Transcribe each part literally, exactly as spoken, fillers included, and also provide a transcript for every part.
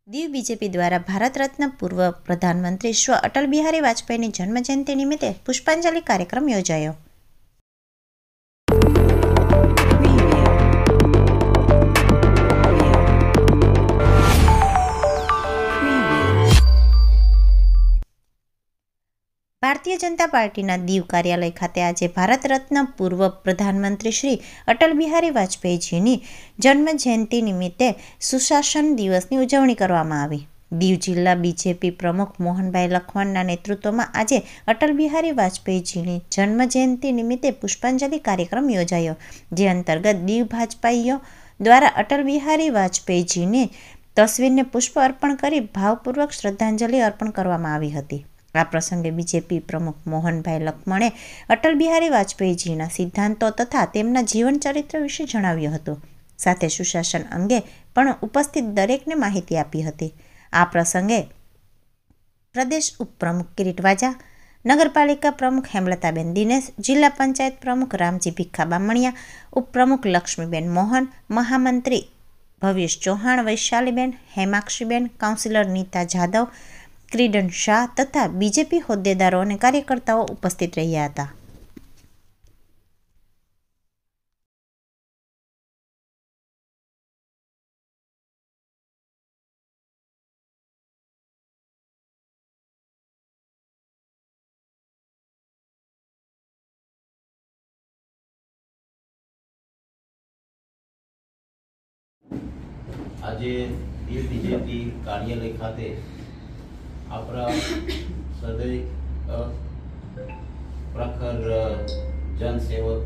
Diu BJP દ્વારા ભારત રત્ન પૂર્વ પ્રધાનમંત્રી સ્વ અટલ બિહારી વાજપેયીની જન્મજયંતિ નિમિત્તે પુષ્પાંજલિ કાર્યક્રમ યોજાયો। ભારતીય જનતા પાર્ટીના દીવ કાર્યાલય ખાતે આજે ભારત રત્ન પૂર્વ પ્રધાનમંત્રી શ્રી અટલ બિહારી વાજપેયીજીની જન્મજયંતિ નિમિત્તે સુશાસન દિવસની ઉજવણી કરવામાં આવી। દીવ જિલ્લા બીજેપી પ્રમુખ મોહનભાઈ લખવાણના નેતૃત્વમાં આજે અટલ બિહારી વાજપેયીજીની જન્મજયંતિ નિમિત્તે પુષ્પાંજલિ કાર્યક્રમ યોજાયો, જે અંતર્ગત દીવ ભાજપાઈઓ દ્વારા અટલ બિહારી વાજપેયીજીની તસવીરને પુષ્પ અર્પણ કરી ભાવપૂર્વક શ્રદ્ધાંજલિ અર્પણ કરવામાં આવી હતી। આ પ્રસંગે બીજેપી પ્રમુખ મોહનભાઈ લખમણે અટલ બિહારી વાજપેયીજીના સિદ્ધાંતો તથા તેમના જીવન ચરિત્ર વિશે જણાવ્યું હતું, સાથે સુશાસન અંગે પણ ઉપસ્થિત દરેકને માહિતી આપી હતી। આ પ્રસંગે પ્રદેશ ઉપપ્રમુખ કિરીટ વાજા, નગરપાલિકા પ્રમુખ હેમલતાબેન દિનેશ, જિલ્લા પંચાયત પ્રમુખ રામજી ભીખા બામણિયા, ઉપપ્રમુખ લક્ષ્મીબેન મોહન, મહામંત્રી ભવ્યેશ ચૌહાણ, વૈશાલીબેન, હેમાક્ષીબેન, કાઉન્સિલર નીતા જાદવ, ક્રીડન શાહ તથા બીજેપી હોદ્દેદારો અને કાર્યકર્તાઓ ઉપસ્થિત રહ્યા હતા। આજે દીવ બીજેપી કાર્યાલય ખાતે આપણા સદૈવ પ્રખર જનસેવક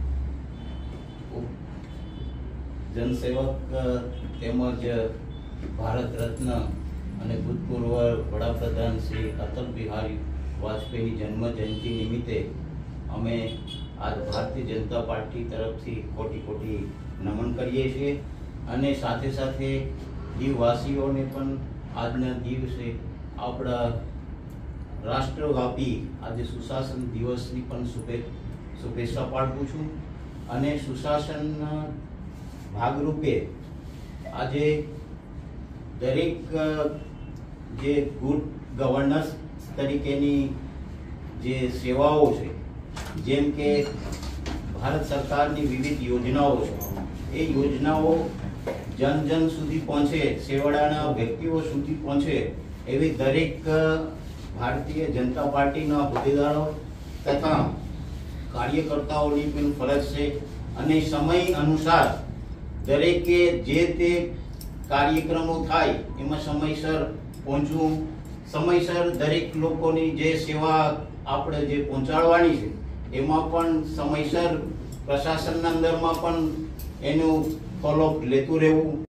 જનસેવક તેમજ ભારત રત્ન અને ભૂતપૂર્વ વડાપ્રધાન શ્રી અટલ બિહારી વાજપેયીની જન્મ જયંતિ નિમિત્તે અમે આજ ભારતીય જનતા પાર્ટી તરફથી કોટી કોટી નમન કરીએ છીએ અને સાથે સાથે દીવવાસીઓને પણ આજના દિવસે આપણા રાષ્ટ્રવ્યાપી આજે સુશાસન દિવસની પણ શુભે શુભેચ્છા પાઠવું છું અને સુશાસનના ભાગરૂપે આજે દરેક જે ગુડ ગવર્નન્સ તરીકેની જે સેવાઓ છે, જેમ કે ભારત સરકારની વિવિધ યોજનાઓ છે, એ યોજનાઓ જન જન સુધી પહોંચે, છેવાડાના વ્યક્તિઓ સુધી પહોંચે એવી દરેક ભારતીય જનતા પાર્ટીના હોદ્દેદારો તથા કાર્યકર્તાઓની પણ ફરજ છે અને સમય અનુસાર દરેકે જે તે કાર્યક્રમો થાય એમાં સમયસર પહોંચવું, સમયસર દરેક લોકોની જે સેવા આપણે જે પહોંચાડવાની છે એમાં પણ સમયસર પ્રશાસનના અંદરમાં પણ એનું ફોલોઅપ લેતું રહેવું।